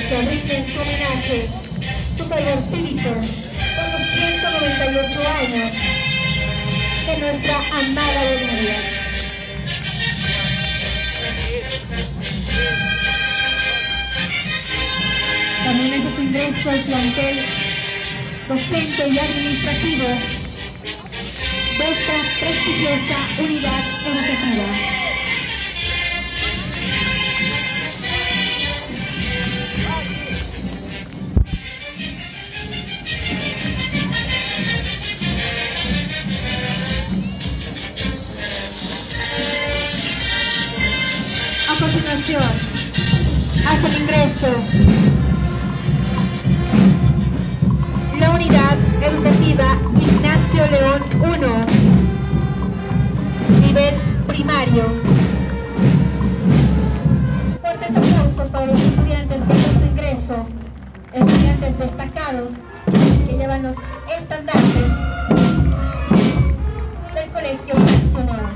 que rinden su homenaje, su fervor cívico, por los 198 años de nuestra amada Bolivia. También ese es su ingreso al plantel docente y administrativo de esta prestigiosa unidad educativa. A continuación, hace el ingreso la unidad educativa Ignacio León 1, nivel primario. Fuertes aplausos para los estudiantes que hacen su ingreso, estudiantes destacados que llevan los estandartes del Colegio Nacional.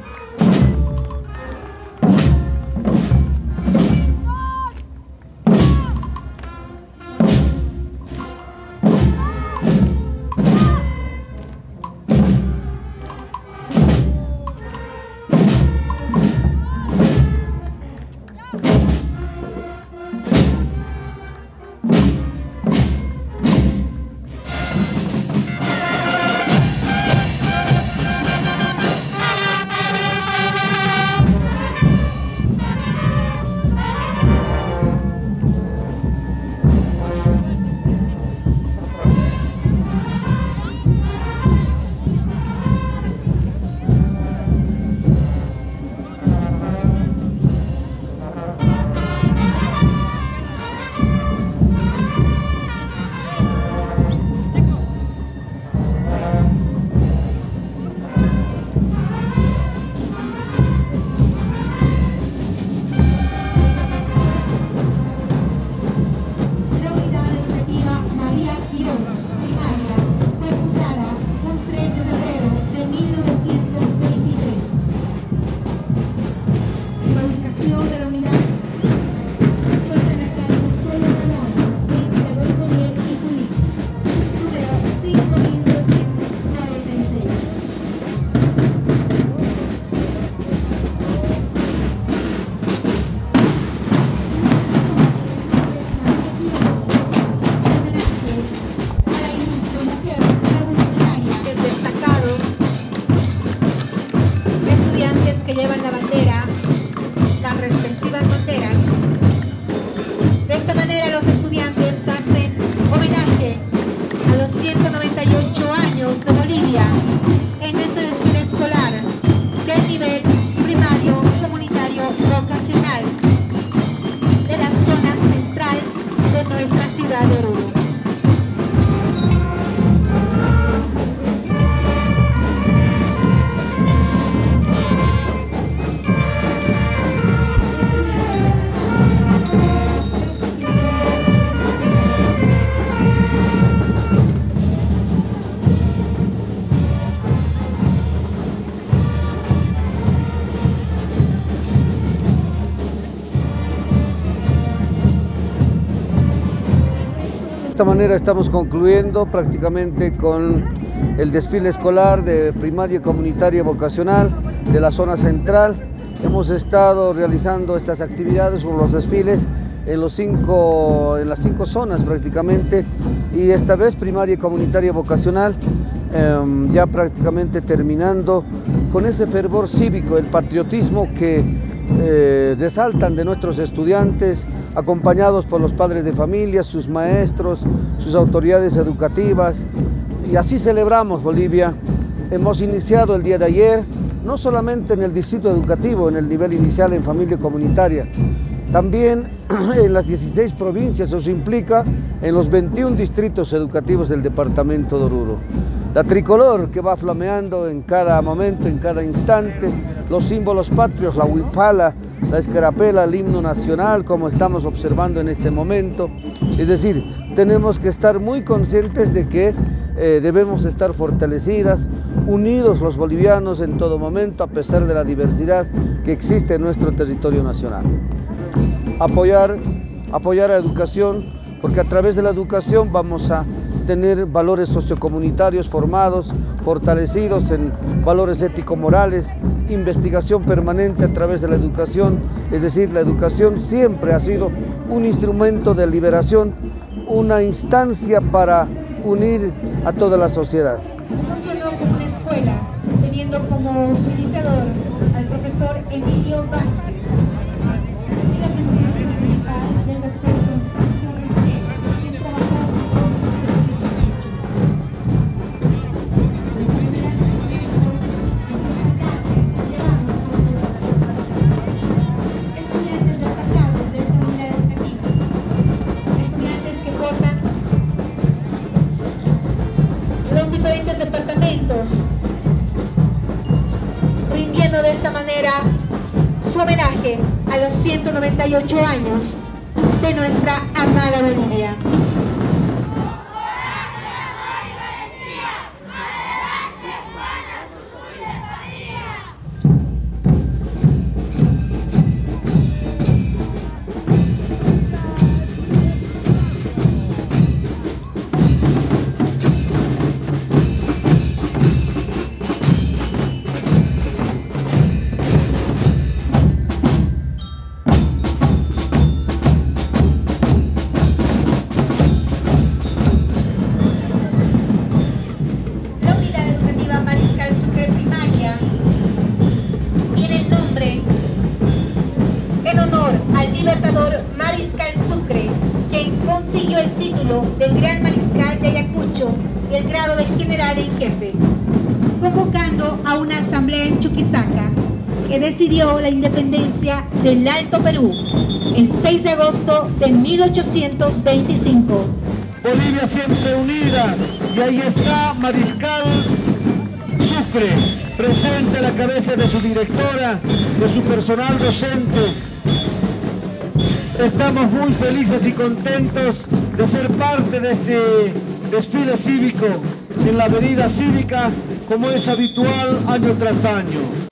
Que llevan la bandera, las respectivas banderas. De esta manera los estudiantes hacen homenaje a los 198 años de Bolivia en este desfile escolar del nivel primario comunitario vocacional de la zona central de nuestra ciudad de Oruro. De esta manera estamos concluyendo prácticamente con el desfile escolar de primaria comunitaria vocacional de la zona central. Hemos estado realizando estas actividades o los desfiles en las cinco zonas prácticamente, y esta vez primaria comunitaria vocacional ya prácticamente terminando con ese fervor cívico, el patriotismo que resaltan de nuestros estudiantes, acompañados por los padres de familia, sus maestros, sus autoridades educativas, y así celebramos Bolivia. Hemos iniciado el día de ayer, no solamente en el distrito educativo, en el nivel inicial en familia comunitaria, también en las 16 provincias, eso implica en los 21 distritos educativos del departamento de Oruro. La tricolor que va flameando en cada momento, en cada instante, los símbolos patrios, la huipala, la escarapela, el himno nacional, como estamos observando en este momento. Es decir, tenemos que estar muy conscientes de que debemos estar fortalecidas, unidos los bolivianos en todo momento, a pesar de la diversidad que existe en nuestro territorio nacional. Apoyar apoyar a la educación, porque a través de la educación vamos a tener valores sociocomunitarios formados, fortalecidos en valores ético-morales, investigación permanente a través de la educación, es decir, la educación siempre ha sido un instrumento de liberación, una instancia para unir a toda la sociedad. Funcionó como una escuela, teniendo como su iniciador al profesor Emilio Vázquez y la presidencia municipal del doctor Constancio Rivera, quien trabajó desde 1908. Desde primeras de eso, los estudiantes llevamos estudiantes destacados de esta unidad educativa, estudiantes que portan los diferentes departamentos, rindiendo de esta manera su homenaje a los 198 años de nuestra amada Bolivia. Consiguió el título del Gran Mariscal de Ayacucho y el grado de General en Jefe, convocando a una asamblea en Chuquisaca que decidió la independencia del Alto Perú el 6 de agosto de 1825. Bolivia siempre unida, y ahí está Mariscal Sucre, presente a la cabeza de su directora, de su personal docente. Estamos muy felices y contentos de ser parte de este desfile cívico en la avenida cívica, como es habitual año tras año.